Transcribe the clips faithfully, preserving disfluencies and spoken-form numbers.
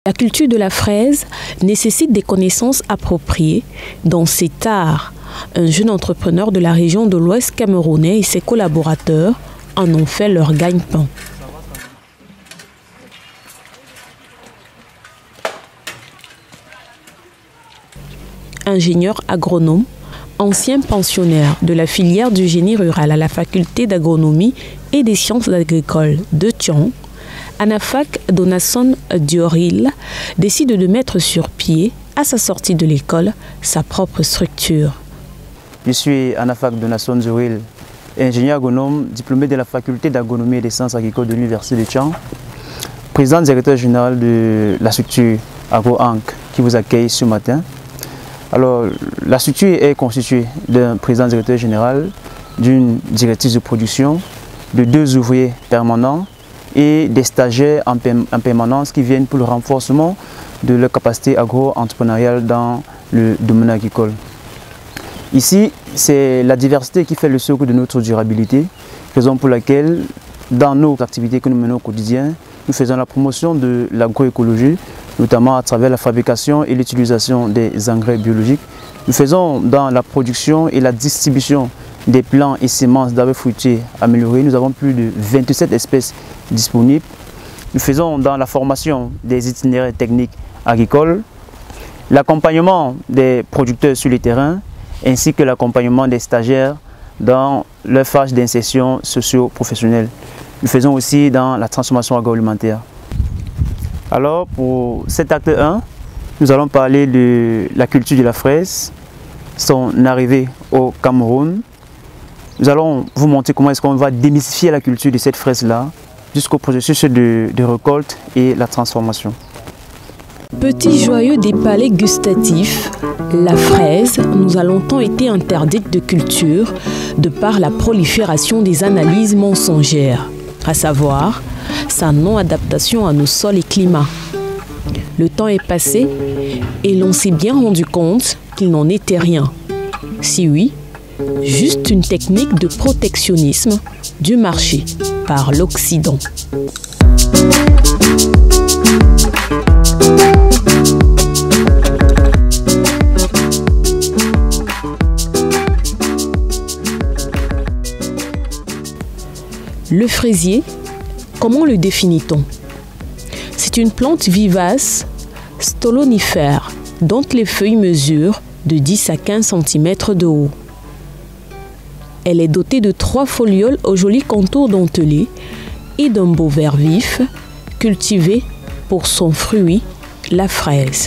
La culture de la fraise nécessite des connaissances appropriées dans cet art. Un jeune entrepreneur de la région de l'Ouest camerounais et ses collaborateurs en ont fait leur gagne-pain. Ingénieur agronome, ancien pensionnaire de la filière du génie rural à la faculté d'agronomie et des sciences agricoles de Thion, Anafak Donasson Dioril décide de mettre sur pied, à sa sortie de l'école, sa propre structure. Je suis Anafak Donasson Dioril, ingénieur agronome, diplômé de la faculté d'agronomie et des sciences agricoles de l'université de Thion, président directeur général de la structure AgroAnc qui vous accueille ce matin. Alors, la structure est constituée d'un président directeur général, d'une directrice de production, de deux ouvriers permanents et des stagiaires en, en permanence qui viennent pour le renforcement de leur capacité agro-entrepreneuriale dans le domaine agricole. Ici, c'est la diversité qui fait le socle de notre durabilité, raison pour laquelle, dans nos activités que nous menons au quotidien, nous faisons la promotion de l'agroécologie, notamment à travers la fabrication et l'utilisation des engrais biologiques. Nous faisons dans la production et la distribution des plants et semences d'arbres fruitiers améliorés. Nous avons plus de vingt-sept espèces disponibles. Nous faisons dans la formation des itinéraires techniques agricoles, l'accompagnement des producteurs sur le terrain, ainsi que l'accompagnement des stagiaires dans leur phase d'insertion socio-professionnelle. Nous faisons aussi dans la transformation agroalimentaire. Alors pour cet acte un, nous allons parler de la culture de la fraise, son arrivée au Cameroun. Nous allons vous montrer comment est-ce qu'on va démystifier la culture de cette fraise-là jusqu'au processus de, de récolte et la transformation. Petit joyau des palais gustatifs, la fraise nous a longtemps été interdite de culture de par la prolifération des analyses mensongères, à savoir sa non-adaptation à nos sols et climats. Le temps est passé et l'on s'est bien rendu compte qu'il n'en était rien. Si oui, juste une technique de protectionnisme du marché par l'Occident. Le fraisier, comment le définit-on? C'est une plante vivace, stolonifère, dont les feuilles mesurent de dix à quinze centimètres de haut. Elle est dotée de trois folioles aux jolis contours dentelés et d'un beau vert vif, cultivé pour son fruit, la fraise.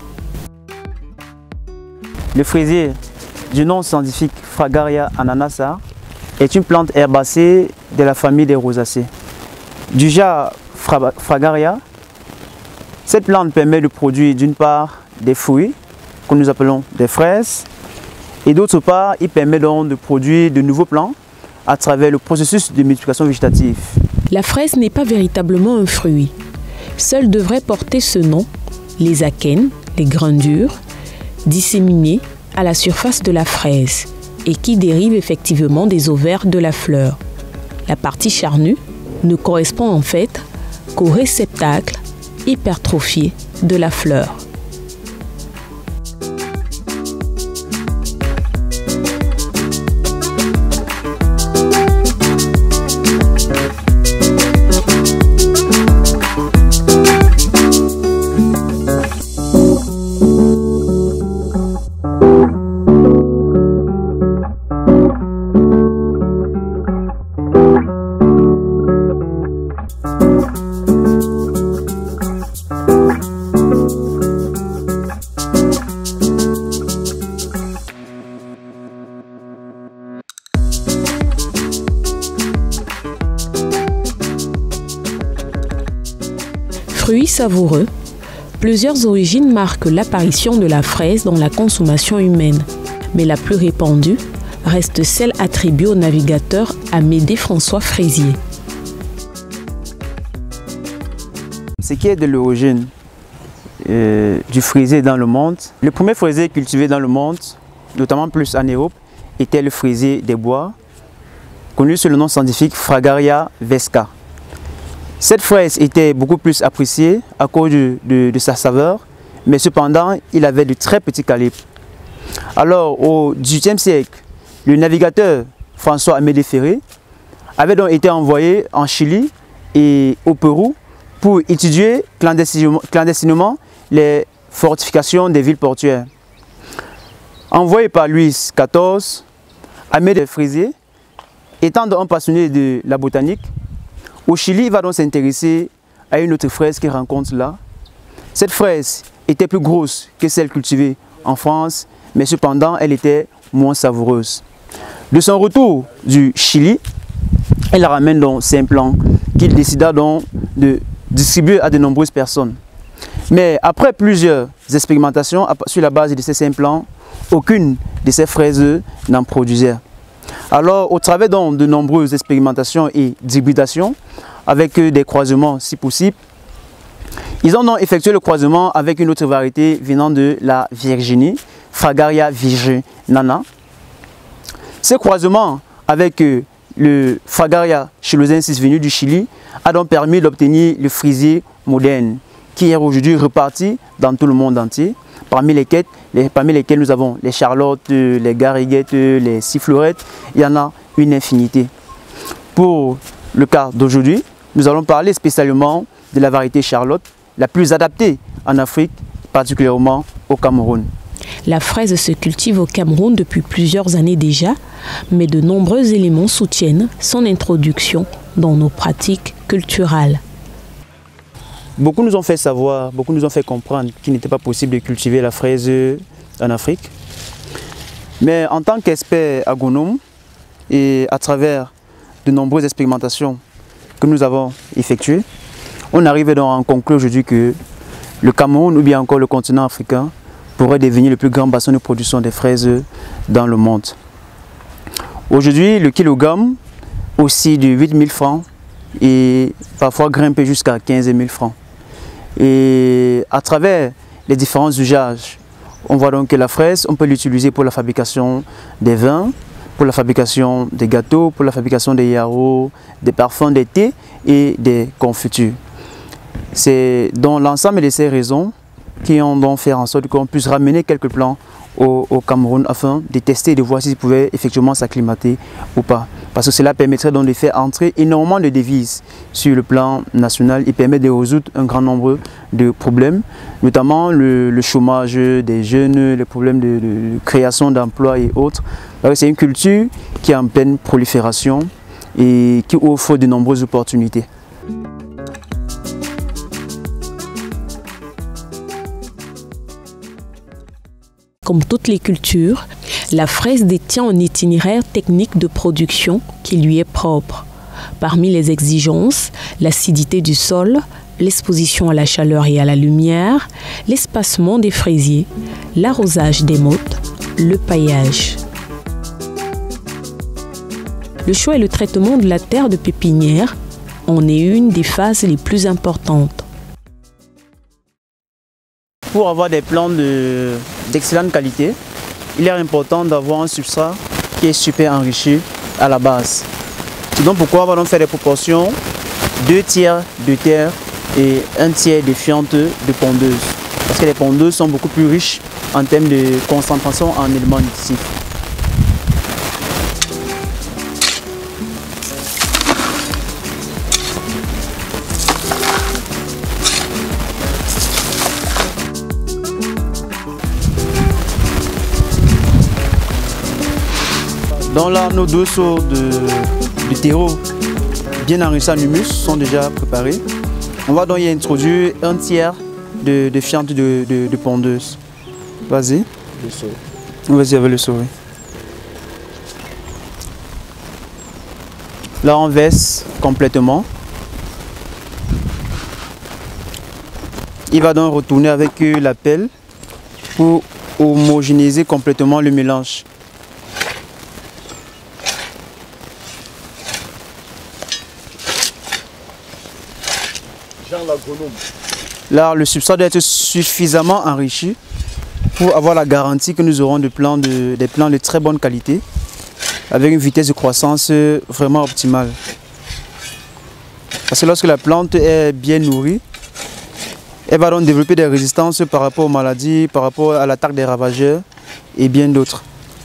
Le fraisier, du nom scientifique Fragaria ananassa, est une plante herbacée de la famille des rosacées. Du genre Fragaria, cette plante permet de produire d'une part des fruits, que nous appelons des fraises, et d'autre part, il permet donc de produire de nouveaux plants à travers le processus de multiplication végétative. La fraise n'est pas véritablement un fruit. Seuls devraient porter ce nom les akènes, les grains durs, disséminés à la surface de la fraise et qui dérivent effectivement des ovaires de la fleur. La partie charnue ne correspond en fait qu'au réceptacle hypertrophié de la fleur. Fruit savoureux, plusieurs origines marquent l'apparition de la fraise dans la consommation humaine, mais la plus répandue reste celle attribuée au navigateur Amédée François Fraisier. Ce qui est de l'origine euh, du fraisier dans le monde, le premier fraisier cultivé dans le monde, notamment plus en Europe, était le fraisier des bois, connu sous le nom scientifique Fragaria vesca. Cette fraise était beaucoup plus appréciée à cause de, de, de sa saveur, mais cependant, il avait de très petits calibres. Alors, au dix-huitième siècle, le navigateur François-Amédée Ferré avait donc été envoyé en Chili et au Pérou pour étudier clandestinement, clandestinement les fortifications des villes portuaires. Envoyé par Louis quatorze, Amédée Ferré, étant un passionné de la botanique, au Chili, il va donc s'intéresser à une autre fraise qu'il rencontre là. Cette fraise était plus grosse que celle cultivée en France, mais cependant, elle était moins savoureuse. De son retour du Chili, il ramène donc ses plants qu'il décida donc de distribuer à de nombreuses personnes. Mais après plusieurs expérimentations sur la base de ces implants, aucune de ces fraises n'en produisait. Alors, au travers donc de nombreuses expérimentations et d'hybridations, avec des croisements si possible, ils ont donc effectué le croisement avec une autre variété venant de la Virginie, Fragaria virginana. Ce croisement avec le Fragaria chilosensis venu du Chili a donc permis d'obtenir le fraisier moderne, qui est aujourd'hui reparti dans tout le monde entier, parmi lesquels, les, parmi lesquels nous avons les charlottes, les gariguettes, les siffleurettes, il y en a une infinité. Pour le cas d'aujourd'hui, nous allons parler spécialement de la variété charlotte, la plus adaptée en Afrique, particulièrement au Cameroun. La fraise se cultive au Cameroun depuis plusieurs années déjà, mais de nombreux éléments soutiennent son introduction dans nos pratiques culturelles. Beaucoup nous ont fait savoir, beaucoup nous ont fait comprendre qu'il n'était pas possible de cultiver la fraise en Afrique. Mais en tant qu'expert agronome et à travers de nombreuses expérimentations que nous avons effectuées, on arrive donc à conclure aujourd'hui que le Cameroun ou bien encore le continent africain pourrait devenir le plus grand bassin de production des fraises dans le monde. Aujourd'hui, le kilogramme aussi de huit mille francs et parfois grimpé jusqu'à quinze mille francs. Et à travers les différents usages, on voit donc que la fraise, on peut l'utiliser pour la fabrication des vins, pour la fabrication des gâteaux, pour la fabrication des yarrows, des parfums, des thés et des confitures. C'est dans l'ensemble de ces raisons qui ont donc fait en sorte qu'on puisse ramener quelques plants au, au Cameroun afin de tester et de voir s'ils pouvaient effectivement s'acclimater ou pas. Parce que cela permettrait donc de faire entrer énormément de devises sur le plan national et permet de résoudre un grand nombre de problèmes, notamment le, le chômage des jeunes, les problèmes de, de création d'emplois et autres. C'est une culture qui est en pleine prolifération et qui offre de nombreuses opportunités. Comme toutes les cultures, la fraise détient un itinéraire technique de production qui lui est propre. Parmi les exigences, l'acidité du sol, l'exposition à la chaleur et à la lumière, l'espacement des fraisiers, l'arrosage des mottes, le paillage. Le choix et le traitement de la terre de pépinière en est une des phases les plus importantes. Pour avoir des plants d'excellente de, qualité, il est important d'avoir un substrat qui est super enrichi à la base. C'est donc pourquoi on va donc faire des proportions deux tiers de terre et un tiers de fientes de pondeuse. Parce que les pondeuses sont beaucoup plus riches en termes de concentration en éléments nutritifs. Donc là, nos deux seaux de, de terreau bien enrichis en humus sont déjà préparés. On va donc y introduire un tiers de, de fientes de, de, de pondeuse. Vas-y. Le seau. Vas-y avec le seau, oui. Là, on verse complètement. Il va donc retourner avec la pelle pour homogénéiser complètement le mélange. Là, le substrat doit être suffisamment enrichi pour avoir la garantie que nous aurons des plants de, des plants de très bonne qualité avec une vitesse de croissance vraiment optimale. Parce que lorsque la plante est bien nourrie, elle va donc développer des résistances par rapport aux maladies, par rapport à l'attaque des ravageurs et bien d'autres.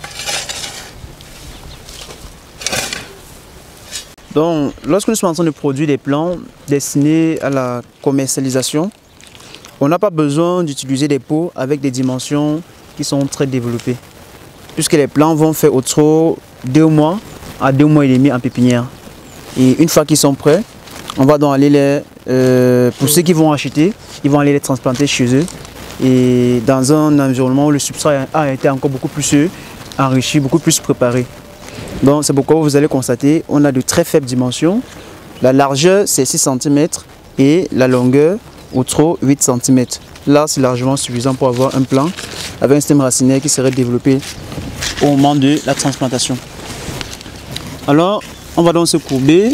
Donc, lorsque nous sommes en train de produire des plants destinés à la commercialisation, on n'a pas besoin d'utiliser des pots avec des dimensions qui sont très développées. Puisque les plants vont faire au trop deux mois à deux mois et demi en pépinière. Et une fois qu'ils sont prêts, on va donc aller les, euh, pour ceux qui vont acheter, ils vont aller les transplanter chez eux. Et dans un environnement où le substrat a été encore beaucoup plus enrichi, beaucoup plus préparé. Donc c'est pourquoi vous allez constater, on a de très faibles dimensions. La largeur c'est six centimètres et la longueur au trop huit centimètres. Là c'est largement suffisant pour avoir un plant avec un système racinaire qui serait développé au moment de la transplantation. Alors on va donc se courber.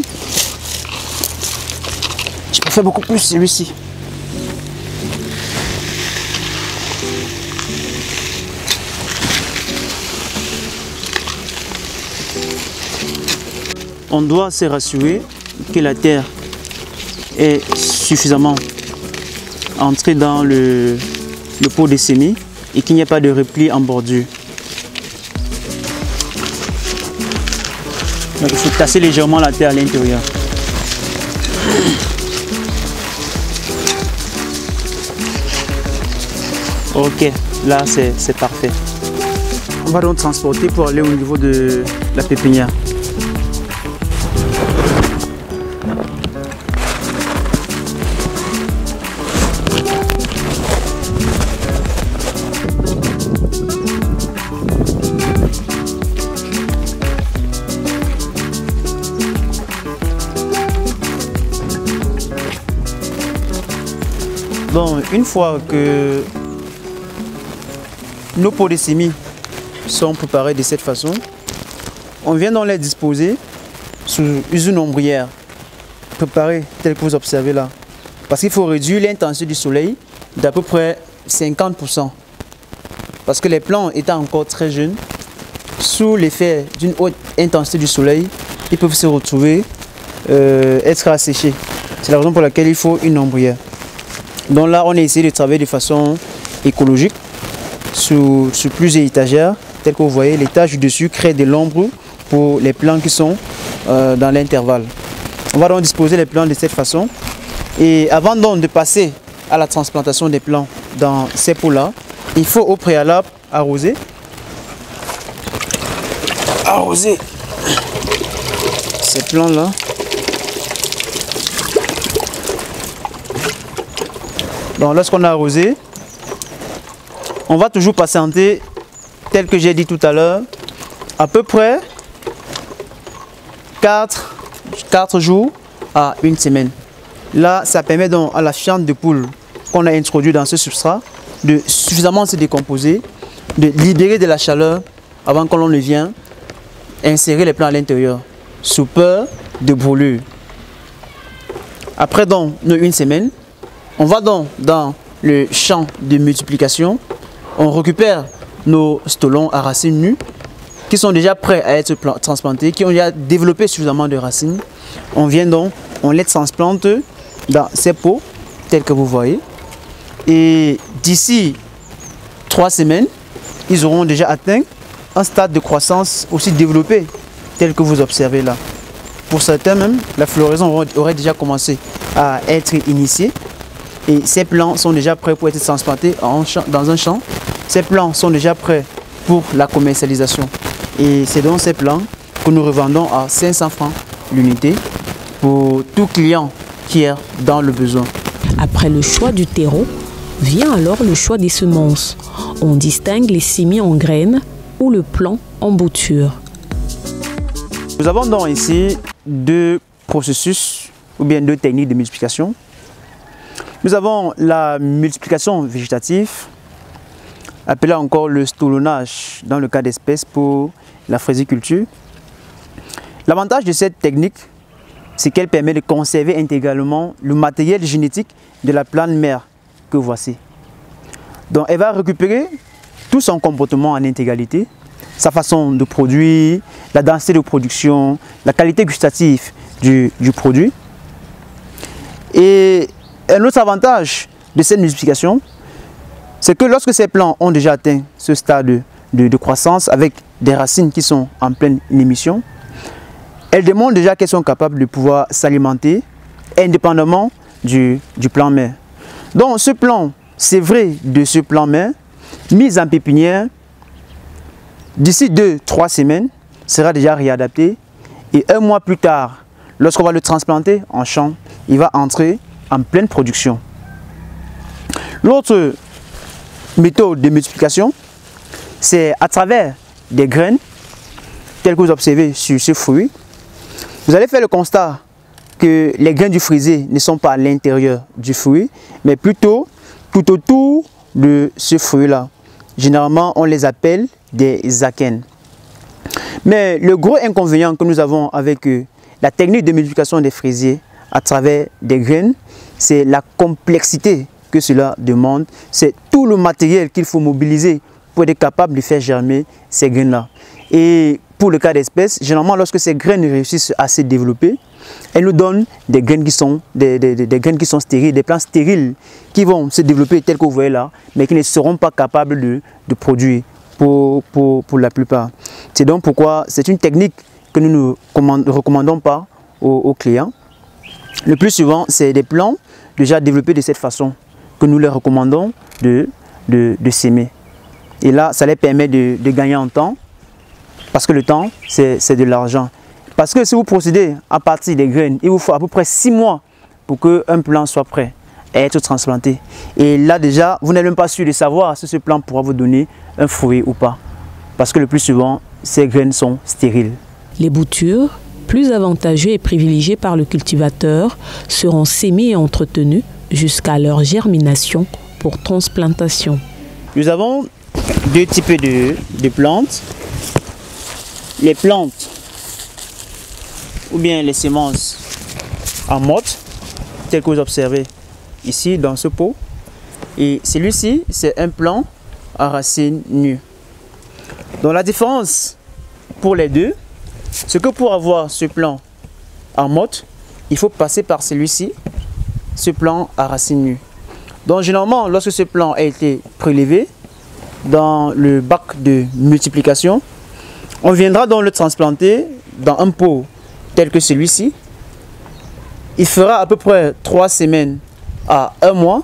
Je préfère beaucoup plus celui-ci. On doit se rassurer que la terre est suffisamment entrée dans le, le pot de semis et qu'il n'y a pas de repli en bordure. Donc, il faut tasser légèrement la terre à l'intérieur. Ok, là c'est parfait. On va donc transporter pour aller au niveau de la pépinière. Donc, une fois que nos pots de semis sont préparés de cette façon, on vient donc les disposer sous une ombrière préparée telle que vous observez là. Parce qu'il faut réduire l'intensité du soleil d'à peu près cinquante pour cent. Parce que les plants étant encore très jeunes, sous l'effet d'une haute intensité du soleil, ils peuvent se retrouver, euh, être asséchés. C'est la raison pour laquelle il faut une ombrière. Donc là, on a essayé de travailler de façon écologique sur, sur plusieurs étagères. Tel que vous voyez, l'étage du dessus crée de l'ombre pour les plants qui sont euh, dans l'intervalle. On va donc disposer les plants de cette façon. Et avant donc de passer à la transplantation des plants dans ces pots-là, il faut au préalable arroser. Arroser ces plants-là. Donc lorsqu'on a arrosé, on va toujours patienter, tel que j'ai dit tout à l'heure, à peu près quatre, quatre jours à une semaine. Là, ça permet donc à la fiente de poule qu'on a introduite dans ce substrat de suffisamment se décomposer, de libérer de la chaleur avant que l'on ne vienne insérer les plants à l'intérieur, sous peur de brûlure. Après donc une semaine, on va donc dans le champ de multiplication, on récupère nos stolons à racines nues qui sont déjà prêts à être transplantés, qui ont déjà développé suffisamment de racines. On vient donc, on les transplante dans ces pots tels que vous voyez. Et d'ici trois semaines, ils auront déjà atteint un stade de croissance aussi développé tel que vous observez là. Pour certains même, la floraison aurait déjà commencé à être initiée. Et ces plants sont déjà prêts pour être transplantés en champ, dans un champ. Ces plants sont déjà prêts pour la commercialisation. Et c'est donc ces plants que nous revendons à cinq cents francs l'unité pour tout client qui est dans le besoin. Après le choix du terreau, vient alors le choix des semences. On distingue les semis en graines ou le plant en bouture. Nous avons donc ici deux processus ou bien deux techniques de multiplication. Nous avons la multiplication végétative, appelée encore le stolonnage dans le cas d'espèces pour la fraisiculture. L'avantage de cette technique, c'est qu'elle permet de conserver intégralement le matériel génétique de la plante mère que voici. Donc elle va récupérer tout son comportement en intégralité, sa façon de produire, la densité de production, la qualité gustative du, du produit. Et un autre avantage de cette multiplication, c'est que lorsque ces plants ont déjà atteint ce stade de, de, de croissance avec des racines qui sont en pleine émission, elles démontrent déjà qu'elles sont capables de pouvoir s'alimenter indépendamment du, du plant mère. Donc ce plant, c'est vrai de ce plant mère, mis en pépinière, d'ici deux trois semaines, sera déjà réadapté et un mois plus tard, lorsqu'on va le transplanter en champ, il va entrer en pleine production. L'autre méthode de multiplication, c'est à travers des graines, telles que vous observez sur ce fruit. Vous allez faire le constat que les graines du fraisier ne sont pas à l'intérieur du fruit, mais plutôt tout autour de ce fruit-là. Généralement, on les appelle des akènes. Mais le gros inconvénient que nous avons avec euh, la technique de multiplication des fraisiers à travers des graines, c'est la complexité que cela demande. C'est tout le matériel qu'il faut mobiliser pour être capable de faire germer ces graines-là. Et pour le cas d'espèce, généralement, lorsque ces graines réussissent à se développer, elles nous donnent des graines qui sont, des, des, des, des graines qui sont stériles, des plants stériles qui vont se développer tels que vous voyez là, mais qui ne seront pas capables de, de produire pour, pour, pour la plupart. C'est donc pourquoi c'est une technique que nous ne recommandons pas aux, aux clients. Le plus souvent, c'est des plants déjà développés de cette façon que nous leur recommandons de, de, de s'aimer. Et là, ça les permet de, de gagner en temps, parce que le temps, c'est de l'argent. Parce que si vous procédez à partir des graines, il vous faut à peu près six mois pour qu'un plant soit prêt à être transplanté. Et là déjà, vous n'êtes même pas sûr de savoir si ce plant pourra vous donner un fruit ou pas. Parce que le plus souvent, ces graines sont stériles. Les boutures, plus avantageux et privilégiés par le cultivateur, seront sémées et entretenues jusqu'à leur germination pour transplantation. Nous avons deux types de, de plantes. Les plantes ou bien les semences en motte, telles que vous observez ici dans ce pot. Et celui-ci, c'est un plant à racines nues. Donc la différence pour les deux, c'est que pour avoir ce plant en motte, il faut passer par celui-ci, ce plant à racines nues. Donc généralement, lorsque ce plant a été prélevé dans le bac de multiplication, on viendra donc le transplanter dans un pot tel que celui-ci. Il fera à peu près trois semaines à un mois.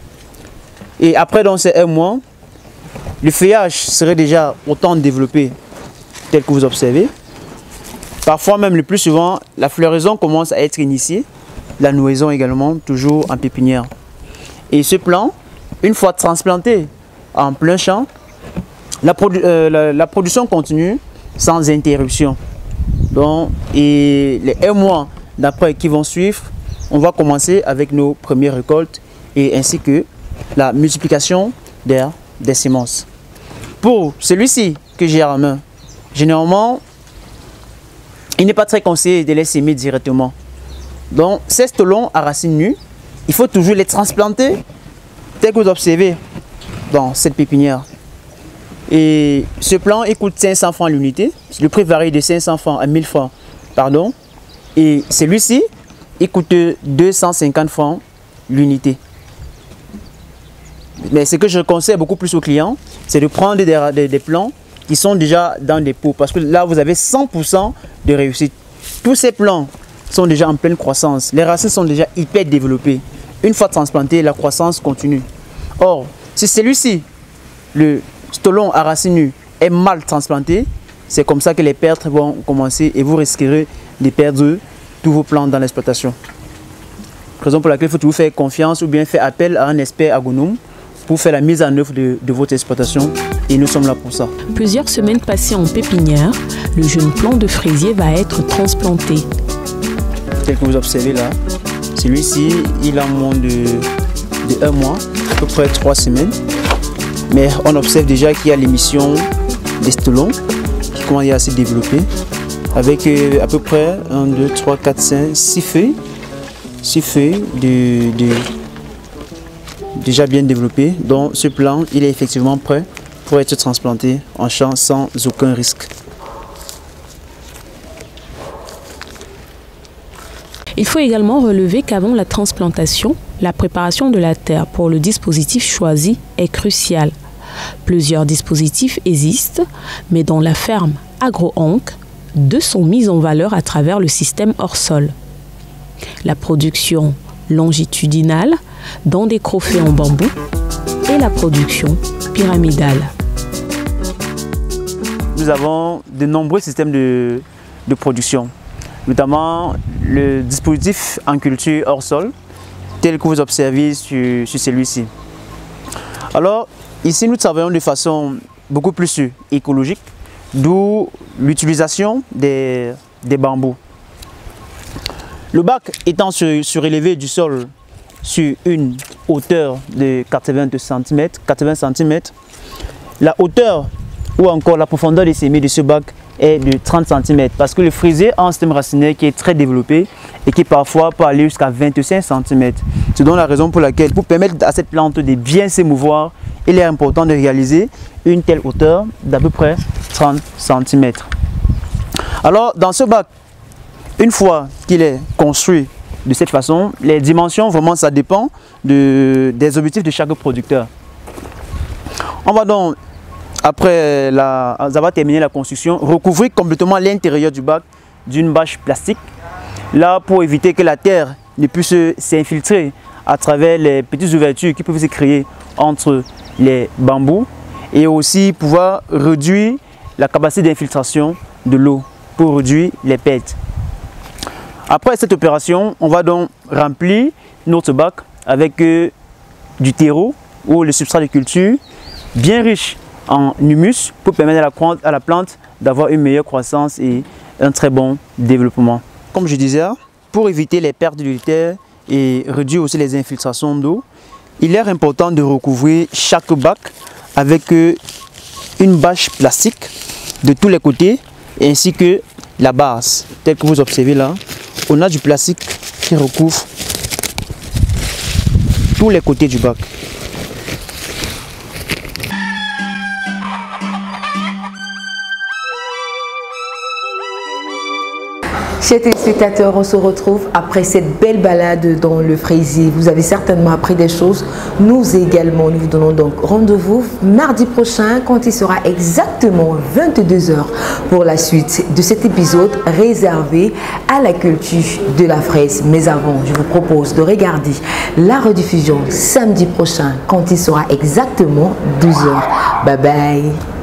Et après dans ces un mois, le feuillage serait déjà autant développé tel que vous observez. Parfois même, le plus souvent, la floraison commence à être initiée. La nouaison également, toujours en pépinière. Et ce plant, une fois transplanté en plein champ, la, produ euh, la, la production continue sans interruption. Donc, et les un mois d'après qui vont suivre, on va commencer avec nos premières récoltes et ainsi que la multiplication des, des semences. Pour celui-ci que j'ai en main, généralement, il n'est pas très conseillé de les semer directement. Donc, ces stolons à racines nues, il faut toujours les transplanter tel que vous observez dans cette pépinière. Et ce plant, il coûte cinq cents francs l'unité. Le prix varie de cinq cents francs à mille francs. Pardon. Et celui-ci, il coûte deux cent cinquante francs l'unité. Mais ce que je conseille beaucoup plus aux clients, c'est de prendre des, des, des plants qui sont déjà dans des pots. Parce que là, vous avez cent pour cent de réussite. Tous ces plants sont déjà en pleine croissance. Les racines sont déjà hyper développées. Une fois transplanté, la croissance continue. Or, si celui-ci, le stolon à racines nues, est mal transplanté, c'est comme ça que les pertes vont commencer et vous risquerez de perdre tous vos plants dans l'exploitation. Raison pour laquelle il faut toujours faire confiance ou bien faire appel à un expert agronome pour faire la mise en œuvre de, de votre exploitation, et nous sommes là pour ça. Plusieurs semaines passées en pépinière, le jeune plant de fraisier va être transplanté. Tel que vous observez là, celui-ci, il a moins de, de un mois, à peu près trois semaines. Mais on observe déjà qu'il y a l'émission des stolons qui commence à se développer avec euh, à peu près un, deux, trois, quatre, cinq, six feuilles. six feuilles de, de, déjà bien développées. Donc ce plant, il est effectivement prêt pour être transplanté en champ sans aucun risque. Il faut également relever qu'avant la transplantation, la préparation de la terre pour le dispositif choisi est cruciale. Plusieurs dispositifs existent, mais dans la ferme Agro-Onc, deux sont mis en valeur à travers le système hors sol. La production longitudinale dans des croffets en bambou et la production pyramidale. Nous avons de nombreux systèmes de, de production, notamment le dispositif en culture hors sol, tel que vous observez sur, sur celui-ci. Alors, ici, nous travaillons de façon beaucoup plus écologique, d'où l'utilisation des, des bambous. Le bac étant sur, surélevé du sol sur une hauteur de quatre-vingts centimètres, quatre-vingts centimètres, la hauteur ou encore la profondeur des semis de ce bac est de trente centimètres parce que le fraisier a un système racinaire qui est très développé et qui parfois peut aller jusqu'à vingt-cinq centimètres. C'est donc la raison pour laquelle, pour permettre à cette plante de bien s'émouvoir, il est important de réaliser une telle hauteur d'à peu près trente centimètres. Alors, dans ce bac, une fois qu'il est construit de cette façon, les dimensions, vraiment, ça dépend de, des objectifs de chaque producteur. On va donc, après la, avoir terminé la construction, recouvrir complètement l'intérieur du bac d'une bâche plastique, là pour éviter que la terre ne puisse s'infiltrer à travers les petites ouvertures qui peuvent se créer entre les bambous et aussi pouvoir réduire la capacité d'infiltration de l'eau pour réduire les pertes. Après cette opération, on va donc remplir notre bac avec euh, du terreau ou le substrat de culture bien riche en humus pour permettre à la, à la plante d'avoir une meilleure croissance et un très bon développement. Comme je disais, pour éviter les pertes de terre et réduire aussi les infiltrations d'eau, il est important de recouvrir chaque bac avec euh, une bâche plastique de tous les côtés ainsi que la base, telle que vous observez là. On a du plastique qui recouvre tous les côtés du bac. Chers téléspectateurs, on se retrouve après cette belle balade dans le fraisier. Vous avez certainement appris des choses. Nous également, nous vous donnons donc rendez-vous mardi prochain quand il sera exactement vingt-deux heures pour la suite de cet épisode réservé à la culture de la fraise. Mais avant, je vous propose de regarder la rediffusion samedi prochain quand il sera exactement douze heures. Bye bye.